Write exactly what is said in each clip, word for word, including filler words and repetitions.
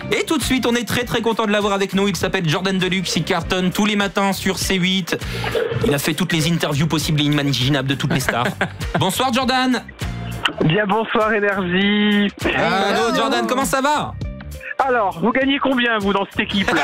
Et tout de suite, on est très très content de l'avoir avec nous. Il s'appelle Jordan Deluxe, il cartonne tous les matins sur C huit. Il a fait toutes les interviews possibles et imaginables de toutes les stars. Bonsoir Jordan. Bien bonsoir Énergie. Allô Jordan, comment ça va? Alors, vous gagnez combien vous dans cette équipe-là?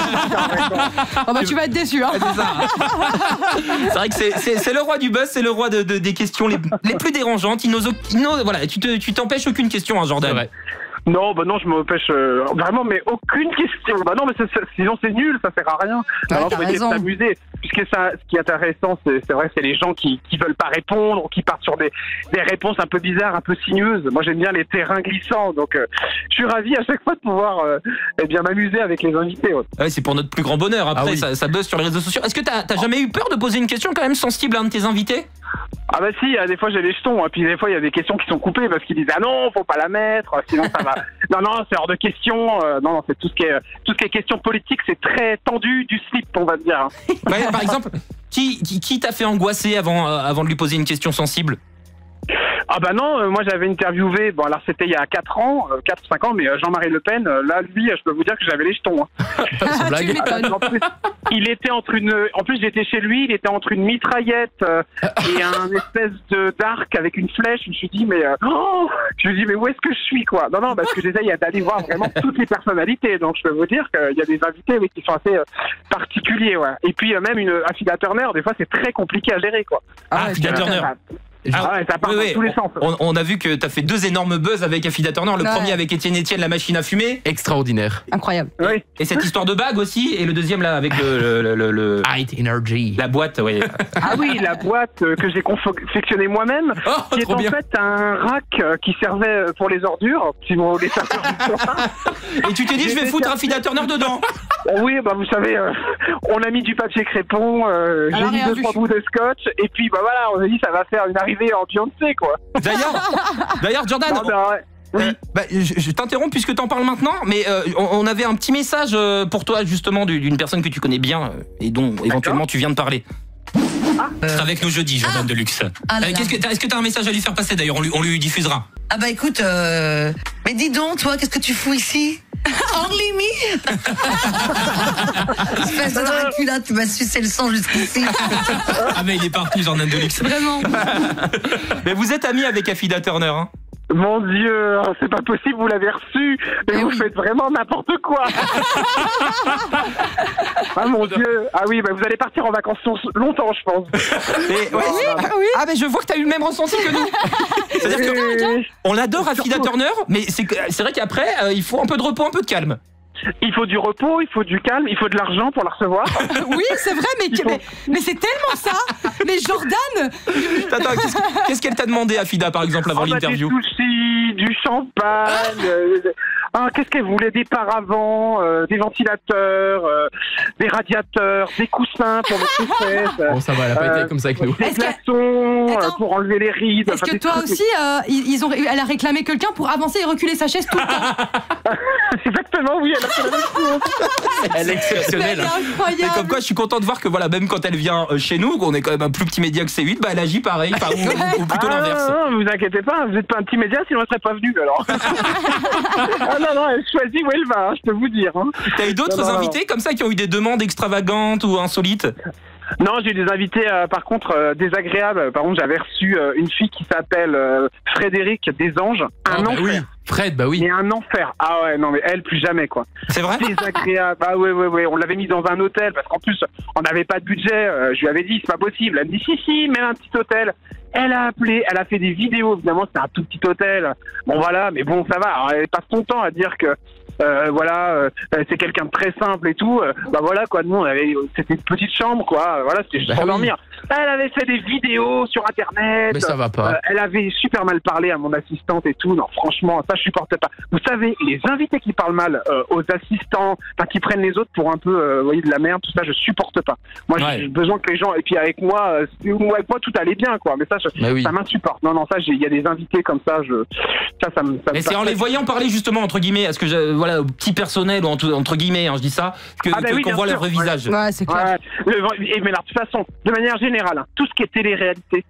Oh bah tu vas être déçu hein. C'est ça. C'est vrai que c'est, c'est, c'est le roi du buzz, c'est le roi de, de, des questions les, les plus dérangeantes. Il n'ose, il n'ose, voilà, tu, te, tu t'empêches aucune question, hein, Jordan. C'est vrai. Non, bah non, je m'empêche euh, vraiment, mais aucune question. Bah non, mais c'est, c'est, sinon c'est nul, ça sert à rien. Ouais, Alors, t'as faut essayer de raison. s'amuser. Puisque ça, ce qui est intéressant, c'est, c'est vrai, c'est les gens qui, qui veulent pas répondre, ou qui partent sur des, des réponses un peu bizarres, un peu sinueuses. Moi, j'aime bien les terrains glissants, donc euh, je suis ravi à chaque fois de pouvoir euh, eh bien m'amuser avec les invités. Ouais. Ouais, c'est pour notre plus grand bonheur. Après, Ah oui. ça, ça buzz sur les réseaux sociaux. Est-ce que t'as, t'as jamais eu peur de poser une question quand même sensible à un de tes invités? Ah bah si, des fois j'ai les jetons, hein, puis des fois il y a des questions qui sont coupées parce qu'ils disent ah non, faut pas la mettre, sinon ça va. Non non, c'est hors de question. Euh, non non, c'est tout ce qui est tout ce qui est question politique, c'est très tendu du slip, on va dire. Hein. Ouais, par exemple, qui, qui, qui t'a fait angoisser avant, euh, avant de lui poser une question sensible? Ah bah non, euh, moi j'avais interviewé, bon alors c'était il y a quatre ans, euh, quatre ou cinq ans, mais euh, Jean-Marie Le Pen, euh, là lui, euh, je peux vous dire que j'avais les jetons. Hein. Sans Tu blague. m'étonnes. En plus, il était entre une, en plus j'étais chez lui, il était entre une mitraillette euh, et un espèce de d'arc avec une flèche. Je me suis dit mais, euh, oh je me dis mais où est-ce que je suis quoi? Non non, parce que j'essaye d'aller voir vraiment toutes les personnalités, donc je peux vous dire qu'il y a des invités oui, qui sont assez euh, particuliers, ouais. Et puis euh, même une Affida Turner, des fois c'est très compliqué à gérer quoi. Ah, Affida Turner. Ah ouais, ça part Oui, dans oui. tous les sens. On, on a vu que t'as fait deux énormes buzz avec Affida Turner. Le Ouais. premier avec Étienne Etienne, la machine à fumer. Extraordinaire. Incroyable. Oui. Et cette histoire de bague aussi. Et le deuxième là avec le, le, le, le- High Energy. la boîte, ouais. Ah oui, la boîte euh, que j'ai confectionnée moi-même, Oh, qui est trop en bien. fait un rack euh, qui servait euh, pour les ordures, si vous voulez faire ça. Et tu t'es dit, je vais foutre Affida Turner dedans. Oui, bah vous savez, euh, on a mis du papier crépon, euh, Elle j'ai a mis rien deux vu. trois bouts de scotch, et puis bah voilà, on a dit ça va faire une arrivée en Beyoncé quoi. D'ailleurs, d'ailleurs Jordan, Non, bah, ouais. Oui. euh, bah, je, je t'interromps puisque t'en parles maintenant, mais euh, on, on avait un petit message euh, pour toi justement du- d'une personne que tu connais bien euh, et dont éventuellement tu viens de parler. Tu seras avec nous jeudi, Jordan Deluxe. Ah là Euh, là. qu'est-ce que t'as- est-ce que tu as un message à lui faire passer d'ailleurs? On lui, on lui diffusera. Ah bah écoute, euh... mais dis donc, toi, qu'est-ce que tu fous ici? Only me. Espèce de Dracula, tu m'as sucé le sang jusqu'ici. Ah mais il est partout, Jordan Deluxe. Vraiment. Mais vous êtes amis avec Affida Turner, hein? Mon Dieu, c'est pas possible, vous l'avez reçu, mais Eh vous oui. faites vraiment n'importe quoi. Ah mon Dieu, ah oui, bah vous allez partir en vacances longtemps, je pense. Mais, ouais, Ah oui. ah mais je vois que t'as eu le même ressenti que nous. C'est-à-dire Oui, que oui, oui. on adore Affida Turner, mais c'est, que- c'est vrai qu'après euh, il faut un peu de repos, un peu de calme. Il faut du repos, il faut du calme, il faut de l'argent pour la recevoir. Oui, c'est vrai, mais, mais, mais c'est tellement ça. Mais Jordan, Attends, qu'est-ce, que- qu'est-ce qu'elle t'a demandé, Affida, par exemple, avant Ah bah, l'interview? Des sushis, du champagne. euh, ah, qu'est-ce qu'elle voulait? Des paravents, euh, des ventilateurs, euh, des radiateurs, des coussins pour mettre les fesses, Bon, ça va, elle a pas Euh, été comme ça avec nous. des Est-ce que- glaçons euh, Attends. pour enlever les rides. est-ce enfin, que des toi trucs- aussi, euh, ils ils ont, elle a réclamé quelqu'un pour avancer et reculer sa chaise tout le temps? Exactement, oui, elle a fait la même chose. Elle est exceptionnelle. Elle est Et incroyable. comme quoi, je suis content de voir que voilà, même quand elle vient euh, chez nous, qu'on est quand même un plus petit média que C huit, bah elle agit pareil, enfin, ou, ou- ou plutôt Ah, l'inverse. non, non, vous inquiétez pas, vous n'êtes pas un petit média, sinon elle serait pas venue alors. Ah non, non, elle choisit où elle va, hein, je peux vous dire. Hein. T'as eu d'autres Non, non, non. invités comme ça qui ont eu des demandes extravagantes ou insolites? Non, j'ai eu des invités, euh, par contre, euh, désagréables. Par contre, j'avais reçu euh, une fille qui s'appelle euh, Frédéric Desanges. Un Ah, bah enfer. oui. Fred, bah oui. Mais un enfer. Ah ouais, non, mais elle, plus jamais, quoi. C'est vrai? Désagréable. Ah ouais, ouais, ouais. On l'avait mis dans un hôtel parce qu'en plus, on n'avait pas de budget. Euh, je lui avais dit, c'est pas possible. Elle me dit, si, si, mets un petit hôtel. Elle a appelé, elle a fait des vidéos. Évidemment, c'était un tout petit hôtel. Bon, voilà, mais bon, ça va. Alors, elle passe son temps à dire que euh, voilà, euh, c'est quelqu'un de très simple et tout. Euh, bah voilà, quoi. Nous, on avait, c'était une petite chambre, quoi. Voilà, c'était juste Bah pour oui. dormir. Elle avait fait des vidéos sur Internet. Mais ça va pas. Euh, elle avait super mal parlé à mon assistante et tout. Non, franchement, ça je supporte pas. Vous savez, les invités qui parlent mal euh, aux assistants, enfin qui prennent les autres pour un peu, euh, vous voyez, de la merde, tout ça, je supporte pas. Moi, Ouais. j'ai besoin que les gens, et puis avec moi, euh, moi, avec moi, tout allait bien, quoi. Mais ça, je, Bah oui. ça m'insupporte. Non, non, ça, j'ai- il y a des invités comme ça, je, ça, ça me. Ça me Mais c'est en les voyant parler justement entre guillemets, est-ce que je, voilà, au petit personnel ou entre, entre guillemets, hein, je dis ça, que, Ah bah que- oui, qu'on bien voit sûr, leur vrai ouais. visage. Ouais, c'est clair. Ouais, le- et- mais alors, de toute façon, de manière générale, hein, tout ce qui est télé-réalité,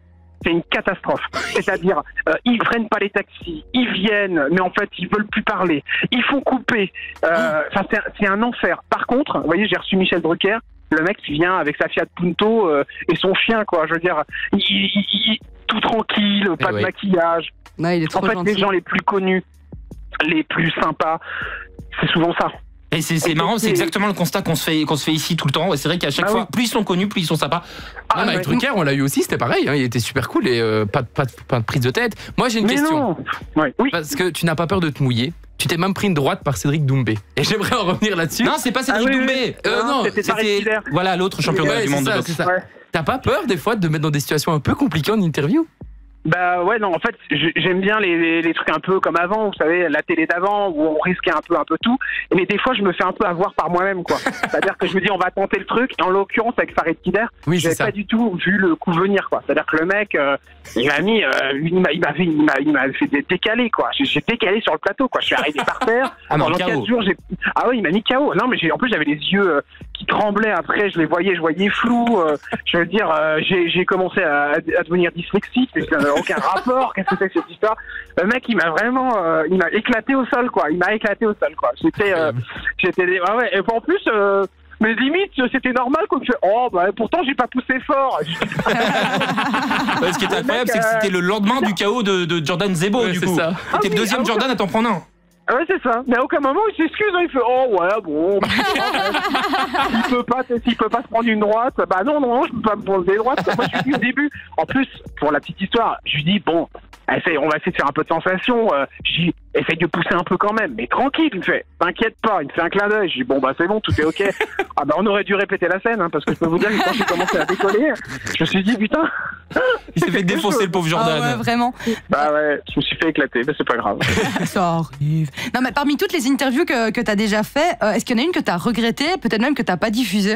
c'est une catastrophe. C'est-à-dire, euh, ils freinent pas les taxis, ils viennent, mais en fait, ils veulent plus parler. Ils font couper. Euh, Enfin, c'est, c'est un enfer. Par contre, vous voyez, j'ai reçu Michel Drucker. Le mec qui vient avec sa Fiat Punto euh, et son chien, quoi. Je veux dire, il, il, il, tout tranquille, pas Eh de ouais. maquillage. Ouais, il est En trop fait, gentil. les gens les plus connus, les plus sympas, c'est souvent ça. Et c'est c'est Et marrant, c'est- c'est exactement le constat qu'on se fait qu'on se fait ici tout le temps. Ouais, c'est vrai qu'à chaque Ah fois, oui. plus ils sont connus, plus ils sont sympas. Ah, Non, mais ouais. avec Drucker, on l'a eu aussi, c'était pareil. Hein, il était super cool et euh, pas, de- pas, de- pas de prise de tête. Moi, j'ai une Mais question. non. Ouais. Oui. Parce que tu n'as pas peur de te mouiller. Tu t'es même pris une droite par Cédric Doumbé. Et j'aimerais en revenir là-dessus. Non, c'est pas Cédric Ah oui, Doumbé. oui. Euh, Non, non, c'était Paris c'était Hiller. voilà l'autre champion Ouais, du c'est monde de ça, boxe. c'est ça. Ouais. T'as pas peur des fois de te mettre dans des situations un peu compliquées en interview? Bah ouais, non, en fait, j'ai- j'aime bien les, les, les trucs un peu comme avant, vous savez, la télé d'avant, où on risquait un peu un peu tout. Mais des fois, je me fais un peu avoir par moi-même, quoi. C'est-à-dire que je me dis, on va tenter le truc. Et en l'occurrence, avec Farid Kider, Oui, c'est j'avais ça. pas du tout vu le coup venir, quoi. C'est-à-dire que le mec, euh, il m'a mis, euh, il m'a, il m'a fait, il m'a, il m'a fait dé- décaler, quoi. J'ai, j'ai décalé sur le plateau, quoi. Je suis arrivé par terre. Ah non, Pendant K O. quatre jours, j'ai, ah oui, il m'a mis K O. Non, mais j'ai, en plus, j'avais les yeux euh, qui tremblaient après. Je les voyais, je voyais flou. euh, je veux dire, euh, j'ai, j'ai commencé à, à devenir dyslexique, mais ça n'a aucun rapport. Qu'est-ce que c'est que cette histoire? Le mec, il m'a vraiment, euh, il m'a éclaté au sol, quoi. Il m'a éclaté au sol, quoi. J'étais, euh, j'étais, ah ouais. Et en plus, euh, mais limite, c'était normal qu'on me fait, oh, bah, pourtant, j'ai pas poussé fort. Ouais, ce qui est incroyable, c'est que euh, c'était le lendemain du K O de, de Jordan Zebo, Ouais, du c'est coup. ça. C'était le oui, deuxième ah oui. Jordan à t'en prendre un. Ah ouais, c'est ça. Mais à aucun moment, il s'excuse. Hein. Il fait, oh, ouais, bon. il peut pas, s'il peut pas se prendre une droite. Bah non, non, non, je peux pas me prendre des droites. Moi, je lui dis au début. En plus, pour la petite histoire, je lui dis, bon, essaye, on va essayer de faire un peu de sensation. Euh, je dis, essaye de pousser un peu quand même. Mais tranquille, il me fait, t'inquiète pas. Il me fait un clin d'œil. Je dis, bon, bah c'est bon, tout est ok. Ah bah on aurait dû répéter la scène, hein, parce que je peux vous dire que quand j'ai commencé à décoller, je me suis dit, putain. Il s'est fait défoncer le pauvre Ah Jordan. ouais, vraiment. Bah ouais, je me suis fait éclater, mais c'est pas grave. Ça arrive. Non, mais parmi toutes les interviews que, que tu as déjà fait, euh, est-ce qu'il y en a une que tu as regrettée, peut-être même que tu n'as pas diffusée?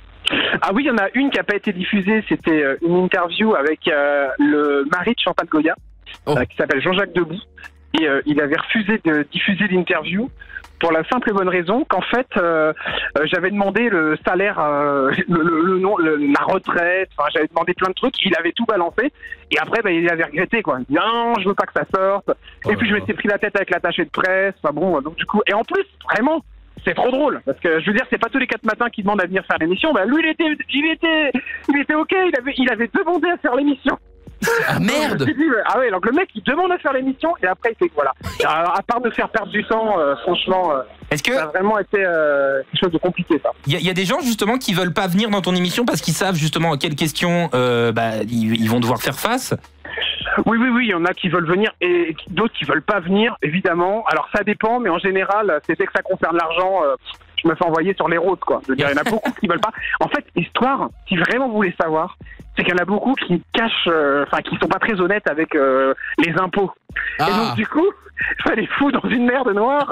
Ah oui, il y en a une qui n'a pas été diffusée, c'était euh, une interview avec euh, le mari de Chantal Goya, Oh. euh, qui s'appelle Jean-Jacques Debout, et euh, il avait refusé de diffuser l'interview pour la simple et bonne raison qu'en fait, euh, euh, j'avais demandé le salaire, euh, le, le, le nom, le- la retraite, enfin, j'avais demandé plein de trucs, il avait tout balancé, et après, bah, il avait regretté, quoi. Il dit, non, je veux pas que ça sorte, Oh et puis je là m'étais pris la tête avec l'attaché de presse, enfin bon, donc du coup, et en plus, vraiment, c'est trop drôle, parce que je veux dire, c'est pas tous les quatre matins qu'il demande à venir faire l'émission, bah lui, il était, il était, il était ok, il avait, il avait demandé à faire l'émission. Ah Je merde! me suis dit, ah ouais, donc le mec, il demande à faire l'émission, et après, il fait que voilà. Alors, à part de faire perdre du temps, euh, franchement, euh, Est-ce que ça a vraiment été euh, quelque chose de compliqué, ça. il y, a- il y a des gens justement qui veulent pas venir dans ton émission parce qu'ils savent justement à quelles questions euh, bah, ils, ils vont devoir faire face? Oui, oui, oui, il y en a qui veulent venir et d'autres qui veulent pas venir, évidemment. Alors ça dépend, mais en général, c'est dès que ça concerne l'argent, euh, je me fais envoyer sur les routes, quoi. Je veux dire, il y en a beaucoup qui veulent pas. En fait, l'histoire, si vraiment vous voulez savoir, c'est qu'il y en a beaucoup qui cachent, euh, enfin, qui sont pas très honnêtes avec euh, les impôts. Et Ah, donc, du coup, ça les fout dans une merde noire.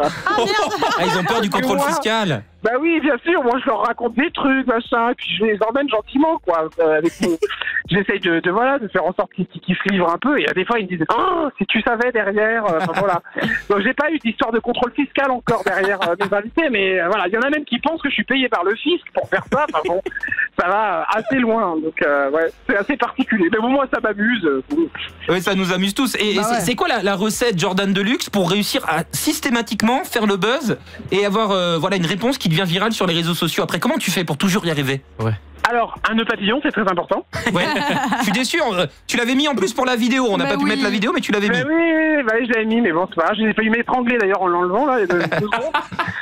Ah, ils ont peur du contrôle Moi, fiscal. Bah oui, bien sûr, moi je leur raconte des trucs, machin, et puis je les emmène gentiment, quoi. Euh, avec mon... J'essaye de, de, voilà, de faire en sorte qu'ils qu'ils se livrent un peu, et des fois ils me disent, oh, si tu savais derrière, euh, enfin, voilà. Donc j'ai pas eu d'histoire de contrôle fiscal encore derrière euh, mes invités, mais euh, voilà, il y en a même qui pensent que je suis payé par le fisc pour faire ça, enfin bon, ça va assez loin, donc euh, ouais, c'est assez particulier. Mais bon, moi ça m'amuse. euh, Oui, ça nous amuse tous. Et Bah c'est ouais. c'est quoi la, la recette Jordan Deluxe pour réussir à systématiquement faire le buzz et avoir euh, voilà une réponse qui devient virale sur les réseaux sociaux? Après, comment tu fais pour toujours y arriver? Alors, un nœud papillon, c'est très important. Ouais. Je suis déçu. euh, Tu l'avais mis en plus pour la vidéo. On n'a Bah pas pu oui. mettre la vidéo, mais tu l'avais mis. Mais oui, oui, oui, bah oui, je l'avais mis, mais bon, c'est pas grave. J'ai failli m'étrangler d'ailleurs en l'enlevant, là. il y a deux- deux secondes.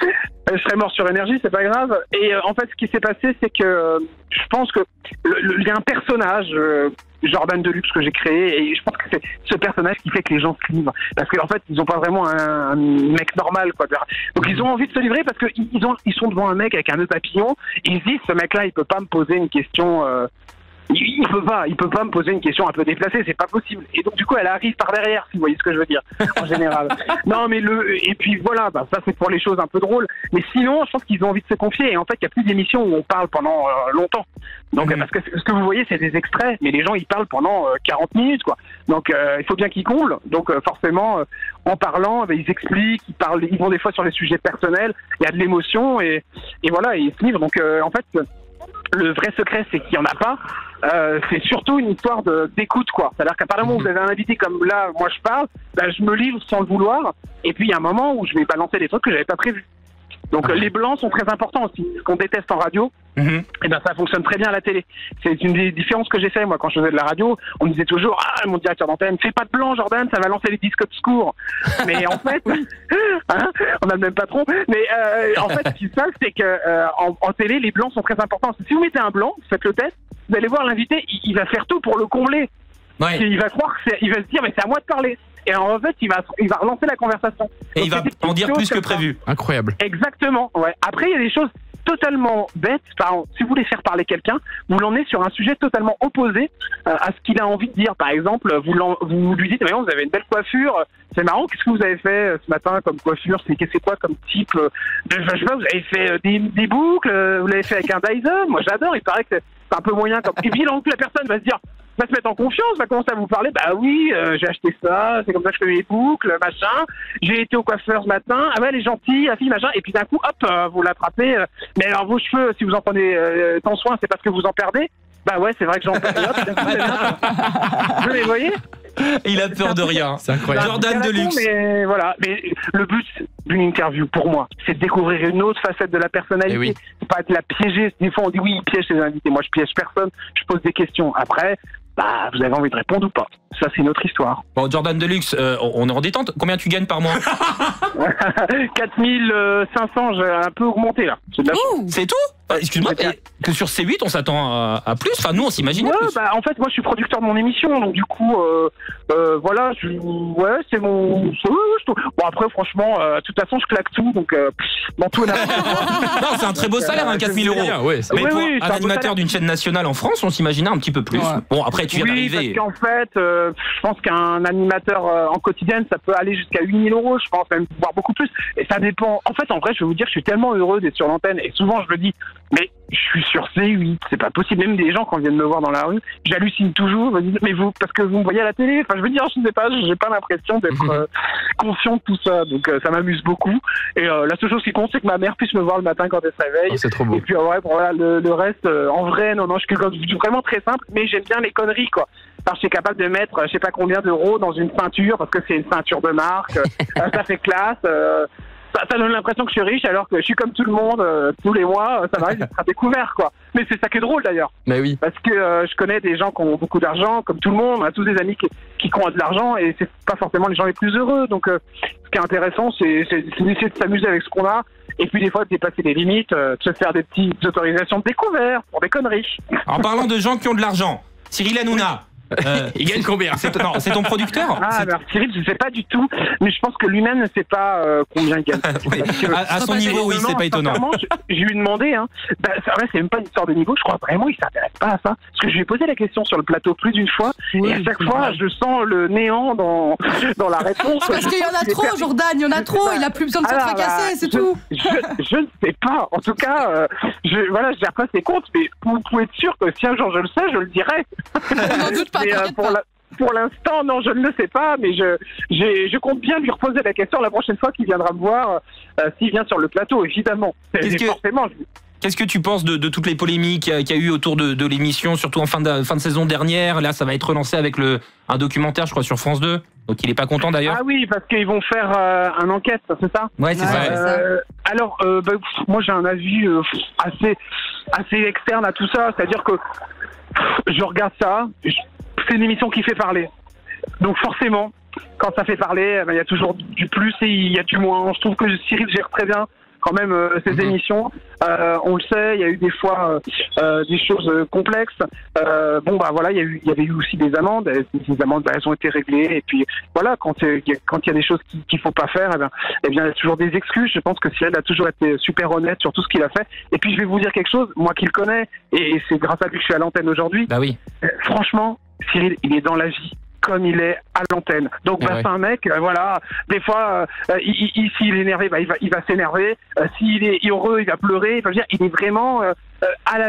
Je serais mort sur énergie, c'est pas grave. Et euh, en fait, ce qui s'est passé, c'est que euh, je pense que le- le- il y a un personnage, euh, Jordan Deluxe, que j'ai créé, et je pense que c'est ce personnage qui fait que les gens se livrent. Parce qu'en fait, ils ont pas vraiment un, un mec normal, quoi. Donc ils ont envie de se livrer parce qu'ils ils ont, ils sont devant un mec avec un nœud papillon, et ils se disent, ce mec-là, il peut pas me poser une question... Euh, il, il peut pas, il peut pas me poser une question un peu déplacée, c'est pas possible. Et donc du coup, elle arrive par derrière, si vous voyez ce que je veux dire, en général. Non, mais le, et puis voilà, bah, ça c'est pour les choses un peu drôles. Mais sinon, je pense qu'ils ont envie de se confier. Et en fait, il y a plus d'émissions où on parle pendant euh, longtemps. Donc, Mhm. parce que ce que vous voyez, c'est des extraits, mais les gens ils parlent pendant euh, quarante minutes, quoi. Donc, euh, il faut bien qu'ils comblent. Donc, euh, forcément, euh, en parlant, bah, ils expliquent, ils parlent, ils vont des fois sur les sujets personnels. Il y a de l'émotion et, et voilà, et ils se livrent. Donc, euh, en fait. Le vrai secret, c'est qu'il n'y en a pas. euh, c'est surtout une histoire de, d'écoute, quoi. C'est-à-dire qu'à partir du moment où vous avez un invité comme là, moi je parle, bah, je me livre sans le vouloir, et puis il y a un moment où je vais balancer des trucs que j'avais pas prévus. Donc euh, les blancs sont très importants aussi. Ce qu'on déteste en radio, Mhm. et ben ça fonctionne très bien à la télé. C'est une des différences que j'ai fait moi quand je faisais de la radio. On me disait toujours ah mon directeur d'antenne, fais pas de blanc Jordan, ça va lancer les disques obscurs. Mais en fait, hein, on a le même patron. Mais euh, en fait, ce qui se passe, c'est que euh, en, en télé, les blancs sont très importants. Si vous mettez un blanc, faites le test, vous allez voir l'invité, il, il va faire tout pour le combler. Ouais. Il va croire, que c'est, il va se dire mais c'est à moi de parler. Et en fait, il va, il va relancer la conversation. Et Donc, il va c'est des en petites dire choses plus que comme ça. prévu. Incroyable. Exactement, ouais. Après, il y a des choses totalement bêtes. Par exemple, si vous voulez faire parler quelqu'un, vous l'emmenez sur un sujet totalement opposé euh, à ce qu'il a envie de dire. Par exemple, vous, l'en- vous lui dites, vous avez une belle coiffure, c'est marrant, qu'est-ce que vous avez fait euh, ce matin comme coiffure? C'est c'est quoi comme type euh, de, je sais pas, vous avez fait euh, des, des boucles, euh, vous l'avez fait avec un Dyson? Moi, j'adore, il paraît que c'est c'est un peu moyen. Comme... Et puis, donc, la personne va se dire, va se mettre en confiance, va commencer à vous parler. Bah oui, euh, j'ai acheté ça, c'est comme ça que je fais mes boucles, machin. J'ai été au coiffeur ce matin. Ah ouais, elle est gentille, la fille, machin. Et puis d'un coup, hop, euh, vous l'attrapez. euh, mais alors vos cheveux, si vous en prenez euh, tant soin, c'est parce que vous en perdez. Bah ouais, c'est vrai que j'en perds. Hop, d'un coup, c'est bien. Vous les voyez? Il a peur de rien. C'est incroyable. Jordan C'est à la con, Deluxe. Mais voilà. Mais le but d'une interview, pour moi, c'est de découvrir une autre facette de la personnalité. Eh oui. C'est pas de la piéger. Des fois, on dit oui, il piège ses invités. Moi, je piège personne. Je pose des questions. Après, bah, vous avez envie de répondre ou pas. Ça, c'est une autre histoire. Bon, Jordan Deluxe, euh, on est en détente. Combien tu gagnes par mois? quatre mille cinq cents, j'ai un peu augmenté là. C'est de la Ouh. C'est tout? Euh, Excuse-moi, C'est mais que sur C huit, on s'attend à, à plus. Enfin, nous, on s'imaginait Ouais, plus. bah en fait moi je suis producteur de mon émission donc du coup euh, euh, voilà je, ouais c'est mon c'est- ouais, je- bon après franchement euh, de toute façon je claque tout donc euh, dans tout et n'importe quoi. Non, c'est un très beau salaire, hein, quatre mille euros. Bien, ouais, c'est- Mais Oui, pour oui, c'est un un beau animateur salaire. d'une chaîne nationale en France, on s'imaginait un petit peu plus. Ouais. Bon, après, tu viens Oui, d'arriver. parce qu'en fait, euh, je pense qu'un animateur euh, en quotidienne, ça peut aller jusqu'à huit mille euros, je pense, même voire beaucoup plus. Et ça dépend. En fait, en vrai, je vais vous dire, je suis tellement heureux d'être sur l'antenne. Et souvent, je me dis, mais je suis sur C huit, c'est pas possible. Même des gens, quand ils viennent me voir dans la rue, j'hallucine toujours. Ils me disent, mais vous, parce que vous me voyez à la télé. Enfin, je veux dire, je ne sais pas, j'ai pas l'impression d'être euh, conscient de tout ça. Donc, euh, ça m'amuse beaucoup. Et euh, la seule chose qui compte, c'est que ma mère puisse me voir le matin quand elle se réveille. Oh, c'est trop beau. Et puis en vrai, bon, voilà, le, le reste, euh, en vrai, non, non, je suis quelqu'un de vraiment très simple, mais j'aime bien les conneries, quoi. Parce que je suis capable de mettre, euh, je sais pas combien d'euros dans une ceinture, parce que c'est une ceinture de marque, euh, ça fait classe, euh, ça, ça donne l'impression que je suis riche, alors que je suis comme tout le monde, euh, tous les mois, euh, ça m'arrive d'être à découvert, quoi. Mais c'est ça qui est drôle, d'ailleurs. Mais oui. Parce que euh, je connais des gens qui ont beaucoup d'argent, comme tout le monde, on a tous des amis qui, qui ont de l'argent, et c'est pas forcément les gens les plus heureux. Donc, euh, ce qui est intéressant, c'est c'est- c'est d'essayer de s'amuser avec ce qu'on a, et puis des fois de dépasser les limites, euh, de se faire des petites autorisations de découvert pour des conneries. En parlant de gens qui ont de l'argent, Cyril Hanouna. euh, Il gagne combien? c'est, non, c'est ton producteur? Ah, C'est- alors Cyril, je sais pas du tout, mais je pense que lui-même ne sait pas euh, combien il gagne. Oui, à, à son niveau, oui, c'est pas étonnant. Sincèrement, je, je lui ai demandé, hein, bah, c'est vrai, c'est même pas une histoire de niveau, je crois vraiment il s'intéresse pas à ça. Parce que je lui ai posé la question sur le plateau plus d'une fois, et à chaque fois, je sens le néant dans, dans la réponse. Parce qu'il y en a trop, Jordan, il y en a trop, il a plus besoin de se Alors, tracasser, bah, c'est je- tout. Je, je ne sais pas. En tout cas, euh, je, voilà, je gère pas ses comptes, mais vous pouvez être sûr que si un jour je le sais, je le dirai. On n'en doute pas, Mais, euh, t'inquiète pour pas. la- pour l'instant, non, je ne le sais pas, mais je, j'ai- je compte bien lui reposer la question la prochaine fois qu'il viendra me voir, euh, s'il vient sur le plateau, évidemment. Qu'est-ce Et que- forcément, je- Qu'est-ce que tu penses de, de toutes les polémiques qu'il y a, qu'il y a eu autour de, de l'émission, surtout en fin de, fin de saison dernière? Là, ça va être relancé avec le, un documentaire, je crois, sur France deux. Donc, il est pas content d'ailleurs. Ah oui, parce qu'ils vont faire euh, un enquête, c'est ça? Ouais, c'est Ouais, ça. ouais. Euh, alors, euh, bah, pff, moi j'ai un avis euh, pff, assez, assez externe à tout ça, c'est-à-dire que pff, je regarde ça, je- c'est une émission qui fait parler. Donc forcément, quand ça fait parler, eh ben, il y a toujours du plus et il y a du moins. Je trouve que Cyril gère très bien quand même euh, ces Mhm. émissions. Euh, on le sait, il y a eu des fois euh, euh, des choses euh, complexes. Euh, bon bah voilà, il y a eu, il y avait eu aussi des amendes. Et ces amendes, bah, elles ont été réglées. Et puis voilà, quand il y a, quand il y a des choses qu'il qu'il faut pas faire, eh bien, eh bien, il y a toujours des excuses. Je pense que Cyril a toujours été super honnête sur tout ce qu'il a fait. Et puis je vais vous dire quelque chose, moi qui le connais, et, et c'est grâce à lui que je suis à l'antenne aujourd'hui. Bah oui. Euh, Franchement, Cyril, il est dans la vie comme il est à l'antenne. Donc, Ah bah, ouais. c'est un mec, euh, voilà, des fois, euh, il, il- s'il est énervé, bah, il va, il va s'énerver. Euh, s'il est heureux, il va pleurer. Enfin, je veux dire, il est vraiment euh, euh, à la vie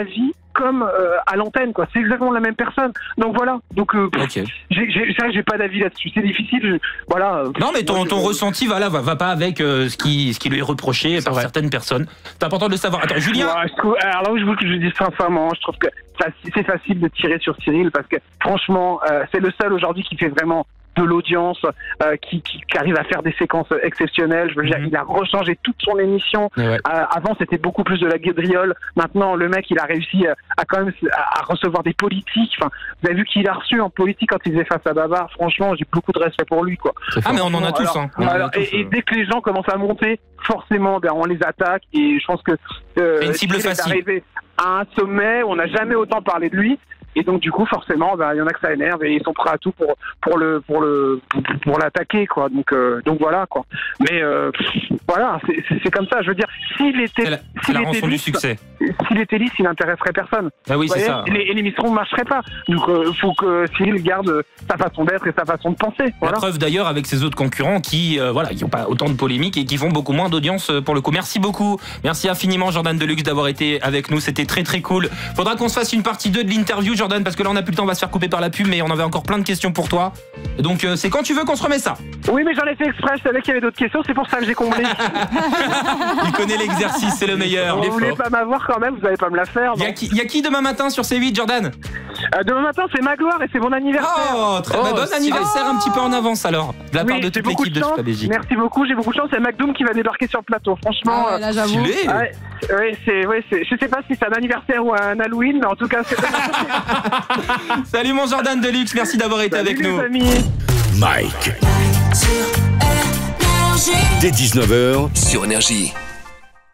comme euh, à l'antenne, quoi. C'est exactement la même personne. Donc voilà. Donc euh, Ok. j'ai, j'ai, j'ai, j'ai pas d'avis là-dessus. C'est difficile. Je- voilà. Non, mais ton, Moi, ton je- ressenti va, là, va, va pas avec euh, ce, qui, ce qui lui est reproché par vrai. certaines personnes. C'est important de le savoir. Attends, Julien. Ouais, je trouve- alors là où je veux que je dise sincèrement, je trouve que ça- c'est facile de tirer sur Cyril parce que franchement, euh, c'est le seul aujourd'hui qui fait vraiment de l'audience, euh, qui, qui, qui arrive à faire des séquences exceptionnelles. Je veux dire, Mhm. il a rechangé toute son émission. Et ouais. Euh, avant, c'était beaucoup plus de la guédriole. Maintenant, le mec, il a réussi à, à quand même à, à recevoir des politiques. Enfin, vous avez vu qu'il a reçu en politique quand il faisait face à Babar. Franchement, j'ai beaucoup de respect pour lui, quoi. C'est Ah, fort. mais on en a tous. Alors, Hein. On en a alors, tous, et, et euh. dès que les gens commencent à monter, forcément, ben, on les attaque. Et je pense que euh, C'est une cible Cyril est facile. arrivé à un sommet où on n'a jamais autant parlé de lui. Et donc du coup, forcément, ben, il y en a que ça énerve et ils sont prêts à tout pour pour le pour le pour, pour l'attaquer, quoi. Donc euh, donc voilà, quoi. Mais euh, pff, voilà, c'est, c'est, c'est comme ça. Je veux dire, s'il était C'est la, c'est s'il la était rançon du lisse, succès. s'il était lisse, il n'intéresserait personne. Ah oui, Vous c'est voyez, ça. et les- et l'émission ne marcherait pas. Donc il faut que Cyril garde sa façon d'être et sa façon de penser. La Voilà. preuve d'ailleurs avec ses autres concurrents qui euh, voilà, qui n'ont pas autant de polémiques et qui font beaucoup moins d'audience euh, pour le coup. Merci beaucoup. Merci infiniment Jordan Deluxe d'avoir été avec nous. C'était très très cool. Faudra qu'on se fasse une partie deux de l'interview Jordan parce que là on n'a plus le temps, on va se faire couper par la pub mais on avait encore plein de questions pour toi. Donc euh, c'est quand tu veux qu'on se remet ça. Oui, mais j'en ai fait exprès. Je savais qu'il y avait d'autres questions. C'est pour ça que j'ai comblé. Il connaît l'exercice, c'est le meilleur. Vous voulez pas m'avoir quand même, vous allez pas me la faire. Il y, non a qui, y a qui demain matin sur C huit Jordan? Euh, demain matin, c'est ma gloire et c'est mon anniversaire. Oh, très Oh, bah, bon stylé. anniversaire un petit peu en avance alors. De la part Oui, de j'ai toute beaucoup l'équipe de de chance. Super Belgique. Merci beaucoup, j'ai beaucoup de chance. C'est McDoom qui va débarquer sur le plateau. Franchement, Ah ouais, là, j'avoue. Stylé. euh, ouais, ouais, c'est, ouais, c'est, je sais pas si c'est un anniversaire ou un Halloween, mais en tout cas, c'est. Salut mon Jordan Deluxe, merci d'avoir été avec Salut, nous. les amis. Mike. Dès dix-neuf heures sur Énergie.